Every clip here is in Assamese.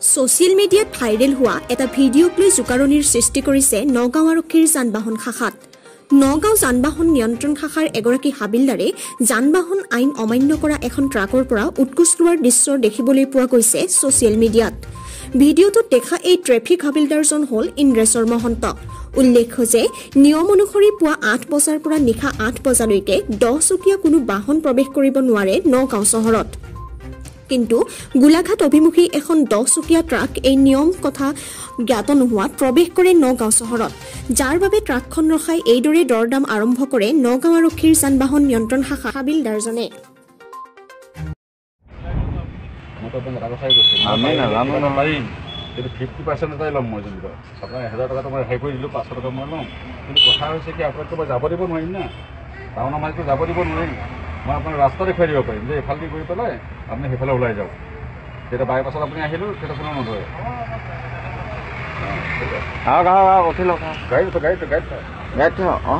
ছ'চিয়েল মিডিয়াত ভাইৰেল হোৱা এটা ভিডিঅ'ক লৈ জোকাৰণিৰ সৃষ্টি কৰিছে নগাঁও আৰক্ষীৰ যান-বাহন শাখাত। নগাঁও যান-বাহন নিয়ন্ত্ৰণ শাখাৰ এগৰাকী হাবিলদাৰে যান-বাহন আইন অমান্য কৰা এখন ট্ৰাকৰ পৰা উৎকোচ লোৱাৰ দৃশ্য দেখিবলৈ পোৱা গৈছে ছ'চিয়েল মিডিয়াত। ভিডিঅ'টোত দেখা এই ট্ৰেফিক হাবিলদাৰজন হ'ল ইন্দ্ৰেশ্বৰ মহন্ত। উল্লেখ্য যে নিয়ম অনুসৰি পুৱা 8 বজাৰ পৰা নিশা 8 বজালৈকে 10 চকীয়া কোনো বাহন প্ৰৱেশ কৰিব নোৱাৰে নগাঁও চহৰত। কিন্তু গোলাঘাট অভিমুখী এখন 10 চকীয়া ট্ৰাক এই নিয়ম কথা জ্ঞাত নোহোৱাত প্ৰৱেশ কৰে নগাঁও চহৰত, যাৰ বাবে ট্ৰাকখন ৰখাই এইদৰে দৰদাম আৰম্ভ কৰে নগাঁও আৰক্ষীৰ যান-বাহন নিয়ন্ত্ৰণ শাখা হাবিলদাৰজনে। আমি নাজানো নহয়, কিন্তু 50% এটাই ল'ম মই যেনিবা আপোনাৰ 1000 টকাটো মই ৰেহাই কৰি দিলোঁ, 500 টকা মই ল'ম। কিন্তু কথা হৈছে কি আপোনাকতো মই যাব দিব নোৱাৰিম না, টাউনৰ মাজতো যাব দিব নোৱাৰিম। মই আপোনাক ৰাস্তা দেখুৱাই দিব পাৰিম যে এইফালেদি গৈ পেলাই আপুনি সেইফালে ওলাই যাওক। তেতিয়া বাইপাছত আপুনি আহিলোঁ তেতিয়া কোনো নধৰে। উঠি লওক গাড়ীত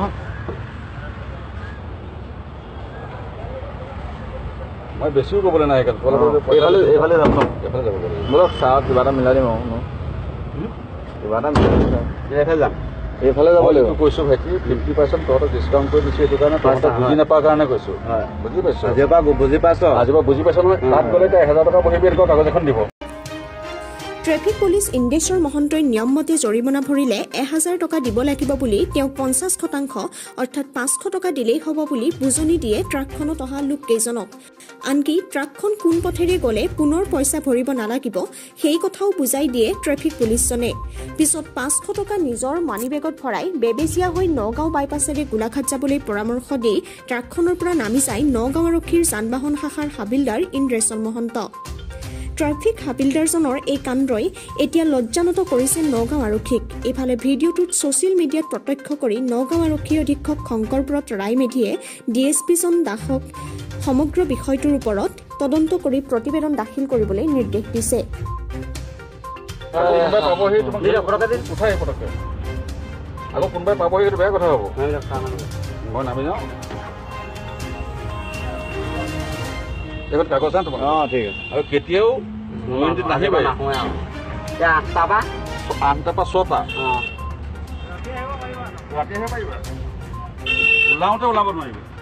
মই বেছিও ক'বলৈ নাই, এইফালে যাম ন, এইফালে যাব পাৰি। বলক চাওক কিবা এটা মিলাই দিম আৰু কিবা এটা মিলাই দিম। এইফালে যাম, এইফালে যাব লাগিব কৈছোঁ ভাইটি। 50% তহঁতক ডিছকাউণ্ট কৰি দিছোঁ, এইটো কাৰণে তহঁতক বুজি নাপাৰ কাৰণে কৈছোঁ। বুজি পাইছোঁ, আজিৰ পৰা বুজি পাইছ, আজিৰ পৰা বুজি পাইছ নহয়। তাত গ'লে এতিয়া 1000 টকা বহিবি, এনেকুৱা কাগজ এখন দিব। ট্ৰেফিক পুলিচ ইন্দ্ৰেশ্বৰ মহন্তই নিয়ম মতে জৰিমনা ভৰিলে 1000 টকা দিব লাগিব বুলি তেওঁক 50% অৰ্থাৎ 500 টকা দিলেই হ'ব বুলি বুজনি দিয়ে ট্ৰাকখনত অহা লোককেইজনক। আনকি ট্ৰাকখন কোন পথেৰে গ'লে পুনৰ পইচা ভৰিব নালাগিব সেই কথাও বুজাই দিয়ে ট্ৰেফিক পুলিচজনে। পিছত 500 টকা নিজৰ মানিবেগত ভৰাই বেবেজীয়া হৈ নগাঁও বাইপাছেৰে গোলাঘাট যাবলৈ পৰামৰ্শ দি ট্ৰাকখনৰ পৰা নামি যায় নগাঁও আৰক্ষীৰ যান-বাহন শাখাৰ হাবিলদাৰ ইন্দ্ৰেশ্বৰ মহন্ত। ট্ৰাফিক হাবিলদাৰজনৰ এই কাণ্ডই এতিয়া লজ্জানত কৰিছে নগাঁও আৰক্ষীক। ইফালে ভিডিঅ'টোত ছ'চিয়েল মিডিয়াত প্ৰত্যক্ষ কৰি নগাঁও আৰক্ষী অধীক্ষক শংকৰব্ৰত ৰায়মেধিয়ে ডিএছপিজন দাসক সমগ্ৰ বিষয়টোৰ ওপৰত তদন্ত কৰি প্ৰতিবেদন দাখিল কৰিবলৈ নিৰ্দেশ দিছে। আকৌ কোনোবাই পাবহি, সেইটো বেয়া কথা হ'ব। মই নামি যাওঁ, এইখন কাগজ আছে তোমাৰ। ঠিক আছে। আৰু কেতিয়াও নাহিবা 8টাৰ পৰা 6টা ৰাতি আহিব পাৰিবা, ওলাওঁতে ওলাব নোৱাৰিবা।